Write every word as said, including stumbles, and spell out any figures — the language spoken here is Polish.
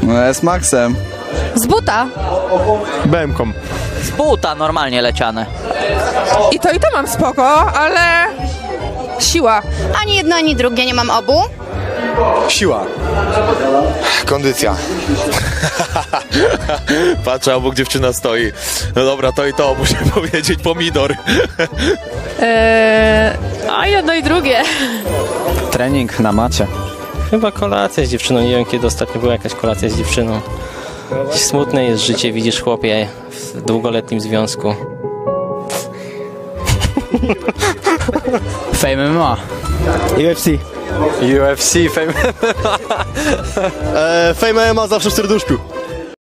Z Maxem. Z buta. B M-ką. Z buta normalnie leciane. I to i to mam spoko, ale siła. Ani jedno, ani drugie, nie mam obu. Siła. Kondycja. Patrzę, obok dziewczyna stoi. No dobra, to i to, muszę powiedzieć, pomidor. Eee, a jedno i drugie. Trening na macie. Chyba kolacja z dziewczyną. Nie wiem, kiedy ostatnio była jakaś kolacja z dziewczyną. Smutne jest życie, widzisz chłopie w długoletnim związku. Fame M M A. U F C. U F C, Fame M M A. Fame M M A zawsze w serduszku.